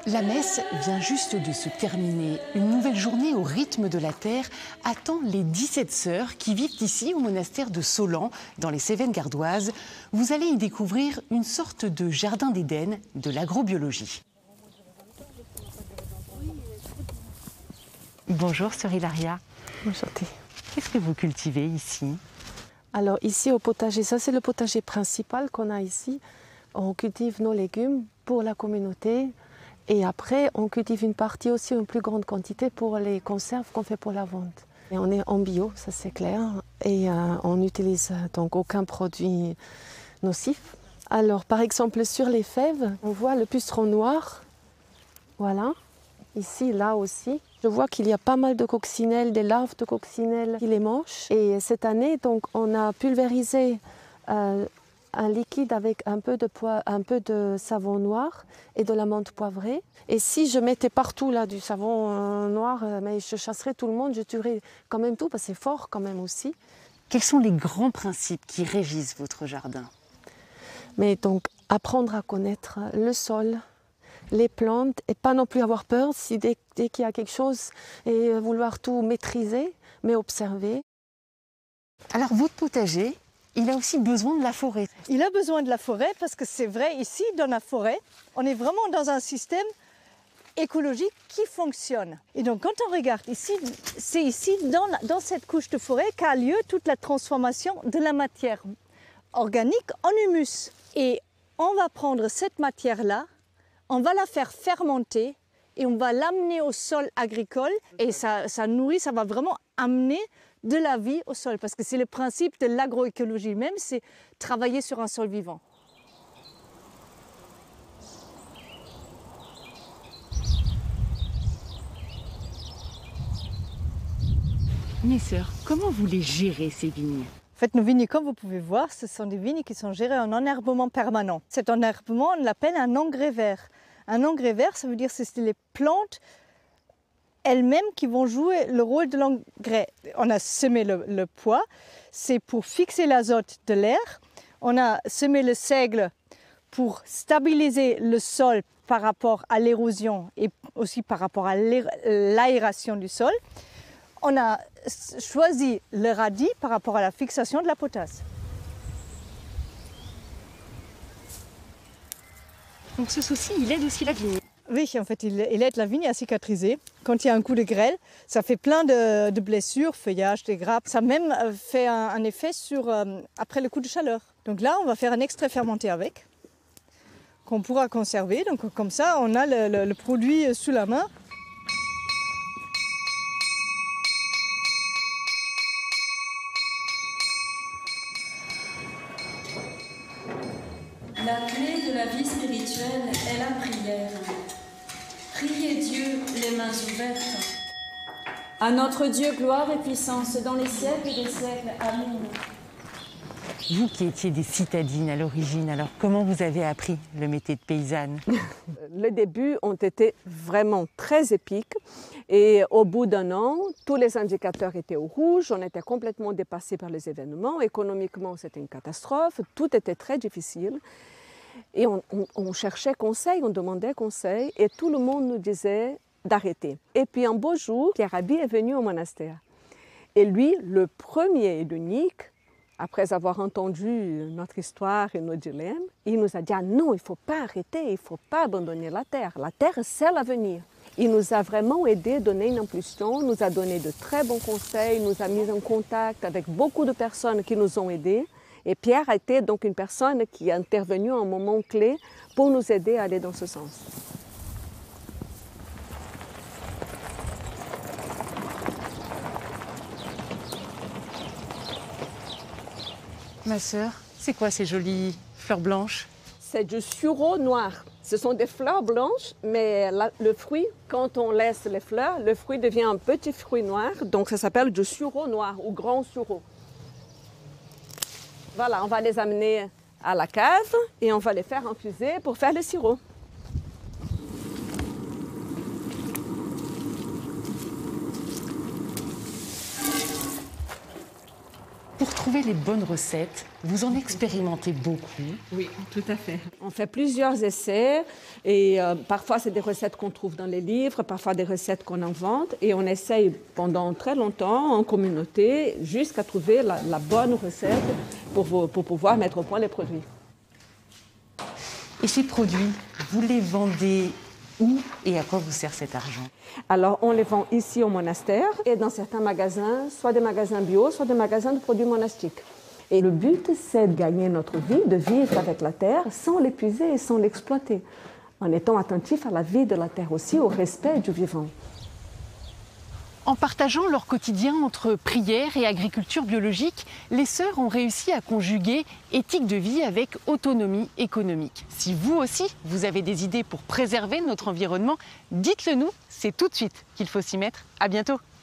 La messe vient juste de se terminer. Une nouvelle journée au rythme de la terre attend les 17 sœurs qui vivent ici au monastère de Solan, dans les Cévennes gardoises. Vous allez y découvrir une sorte de jardin d'Éden de l'agrobiologie. Bonjour sœur Hilaria. Enchantée. Qu'est-ce que vous cultivez ici? Alors ici au potager, ça c'est le potager principal qu'on a ici. On cultive nos légumes pour la communauté. Et après, on cultive une partie aussi, une plus grande quantité pour les conserves qu'on fait pour la vente. Et on est en bio, ça c'est clair. Et on n'utilise donc aucun produit nocif. Alors par exemple sur les fèves, on voit le puceron noir. Voilà. Ici, là aussi. Je vois qu'il y a pas mal de coccinelles, des larves de coccinelles qui les mangent. Et cette année, donc, on a pulvérisé un liquide avec un peu de savon noir et de la menthe poivrée. Et si je mettais partout là du savon noir, mais je chasserais tout le monde, je tuerais quand même tout, parce que c'est fort quand même aussi. Quels sont les grands principes qui régissent votre jardin? Mais donc, apprendre à connaître le sol, les plantes, et pas non plus avoir peur si dès qu'il y a quelque chose et vouloir tout maîtriser, mais observer. Alors votre potager, il a aussi besoin de la forêt. Il a besoin de la forêt parce que c'est vrai, ici, dans la forêt, on est vraiment dans un système écologique qui fonctionne. Et donc, quand on regarde ici, c'est ici, dans cette couche de forêt, qu'a lieu toute la transformation de la matière organique en humus. Et on va prendre cette matière-là, on va la faire fermenter et on va l'amener au sol agricole. Et ça nourrit, ça va vraiment amener de la vie au sol, parce que c'est le principe de l'agroécologie même, c'est travailler sur un sol vivant. Mes sœurs, comment vous les gérez ces vignes? En fait, nos vignes, comme vous pouvez voir, ce sont des vignes qui sont gérées en enherbement permanent. Cet enherbement, on l'appelle un engrais vert. Un engrais vert, ça veut dire que c'est les plantes elles-mêmes qui vont jouer le rôle de l'engrais. On a semé le pois, c'est pour fixer l'azote de l'air. On a semé le seigle pour stabiliser le sol par rapport à l'érosion et aussi par rapport à l'aération du sol. On a choisi le radis par rapport à la fixation de la potasse. Donc ce souci, il aide aussi la vigne. Oui, en fait, il aide la vigne à cicatriser. Quand il y a un coup de grêle, ça fait plein de blessures, feuillage, des grappes. Ça même fait un effet après le coup de chaleur. Donc là, on va faire un extrait fermenté avec, qu'on pourra conserver. Donc comme ça, on a le produit sous la main. La clé de la vie spirituelle est la prière. Priez Dieu les mains ouvertes. À notre Dieu, gloire et puissance dans les siècles des siècles. Amen. Vous qui étiez des citadines à l'origine, alors comment vous avez appris le métier de paysanne? Les débuts ont été vraiment très épiques et au bout d'un an, tous les indicateurs étaient au rouge, on était complètement dépassés par les événements, économiquement c'était une catastrophe, tout était très difficile. Et on cherchait conseil, on demandait conseil et tout le monde nous disait d'arrêter. Et puis un beau jour, Pierre Rabhi est venu au monastère. Et lui, le premier et l'unique, après avoir entendu notre histoire et nos dilemmes, il nous a dit « Ah non, il ne faut pas arrêter, il ne faut pas abandonner la terre. La terre, c'est l'avenir. » Il nous a vraiment aidés, donné une impulsion, nous a donné de très bons conseils, nous a mis en contact avec beaucoup de personnes qui nous ont aidés. Et Pierre a été donc une personne qui est intervenue à un moment clé pour nous aider à aller dans ce sens. Ma sœur, c'est quoi ces jolies fleurs blanches? C'est du sureau noir. Ce sont des fleurs blanches, mais le fruit, quand on laisse les fleurs, le fruit devient un petit fruit noir. Donc ça s'appelle du sureau noir ou grand sureau. Voilà, on va les amener à la cave et on va les faire infuser pour faire le sirop. Pour trouver trouver les bonnes recettes, vous en expérimentez beaucoup. Oui, tout à fait. On fait plusieurs essais et parfois c'est des recettes qu'on trouve dans les livres, parfois des recettes qu'on invente et on essaye pendant très longtemps en communauté jusqu'à trouver la bonne recette pour pouvoir mettre au point les produits. Et ces produits, vous les vendez où et à quoi vous sert cet argent? Alors, on les vend ici au monastère et dans certains magasins, soit des magasins bio, soit des magasins de produits monastiques. Et le but, c'est de gagner notre vie, de vivre avec la terre sans l'épuiser et sans l'exploiter, en étant attentif à la vie de la terre aussi, au respect du vivant. En partageant leur quotidien entre prière et agriculture biologique, les sœurs ont réussi à conjuguer éthique de vie avec autonomie économique. Si vous aussi, vous avez des idées pour préserver notre environnement, dites-le nous, c'est tout de suite qu'il faut s'y mettre. À bientôt.